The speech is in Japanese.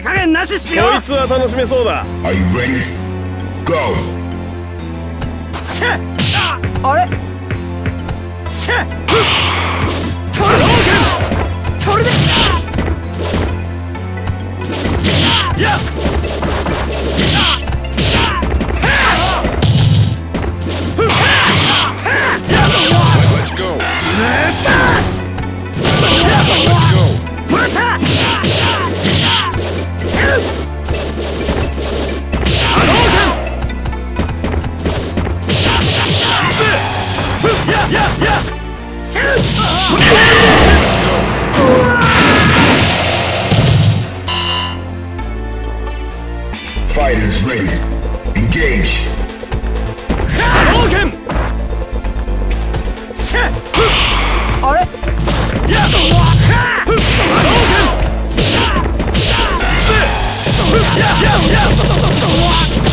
加減なしっすよ。 こいつは楽しめそうだ。 Are you ready? Go! せっあれせっ取る取るでやっ Let's go! Let's go! またシュートやシュート Fighters ready. Engage. あれやっ